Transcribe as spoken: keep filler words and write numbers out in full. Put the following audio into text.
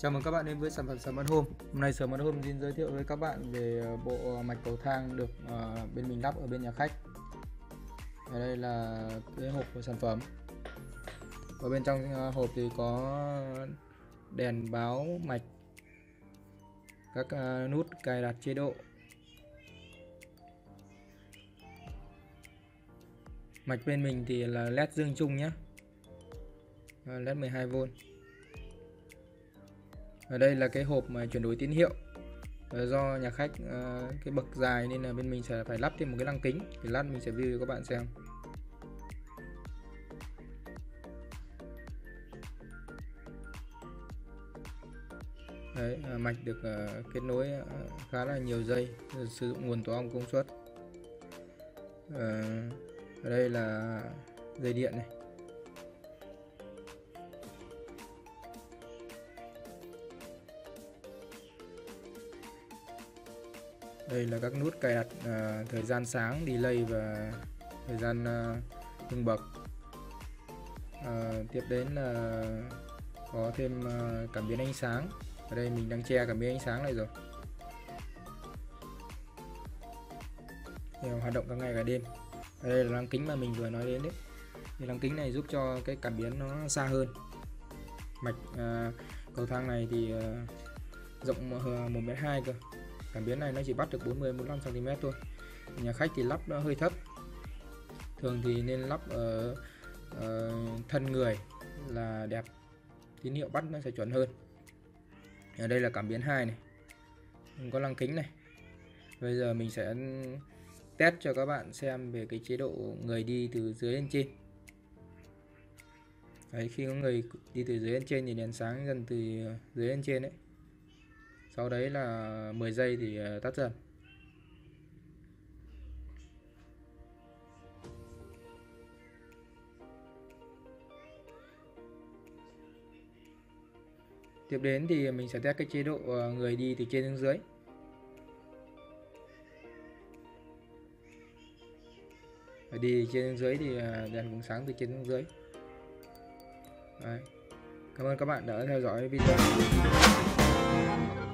Chào mừng các bạn đến với sản phẩm Smart Home. Hôm nay Smart Home xin giới thiệu với các bạn về bộ mạch cầu thang được uh, bên mình lắp ở bên nhà khách. Ở đây là cái hộp của sản phẩm. Ở bên trong uh, hộp thì có đèn báo mạch, các uh, nút cài đặt chế độ, mạch bên mình thì là led dương chung nhé, led mười hai vôn. Ở đây là cái hộp mà chuyển đổi tín hiệu. Do nhà khách uh, cái bậc dài nên là bên mình sẽ phải lắp thêm một cái lăng kính, thì lát mình sẽ view cho các bạn xem. Đấy, uh, mạch được uh, kết nối uh, khá là nhiều dây, sử dụng nguồn tối ong công suất. Uh, ở đây là dây điện này. Đây là các nút cài đặt uh, thời gian sáng, delay và thời gian uh, ngưng bậc. Uh, tiếp đến là có thêm uh, cảm biến ánh sáng. Ở đây mình đang che cảm biến ánh sáng này rồi. Đều hoạt động cả ngày cả đêm. Ở đây là lăng kính mà mình vừa nói đến đấy. Thì lăng kính này giúp cho cái cảm biến nó xa hơn. Mạch uh, cầu thang này thì uh, rộng một mét hai cơ. Cảm biến này nó chỉ bắt được bốn mươi đến bốn mươi lăm xăng ti mét thôi. Nhà khách thì lắp nó hơi thấp. Thường thì nên lắp ở uh, thân người là đẹp, tín hiệu bắt nó sẽ chuẩn hơn. Ở đây là cảm biến hai này, có lăng kính này. Bây giờ mình sẽ test cho các bạn xem về cái chế độ người đi từ dưới lên trên. Đấy, khi có người đi từ dưới lên trên thì đèn sáng dần từ dưới lên trên đấy. Sau đấy là mười giây thì tắt dần. Tiếp đến thì mình sẽ test cái chế độ người đi từ trên xuống dưới. Ở đi trên xuống dưới thì đèn cũng sáng từ trên xuống dưới. Đấy. Cảm ơn các bạn đã theo dõi video.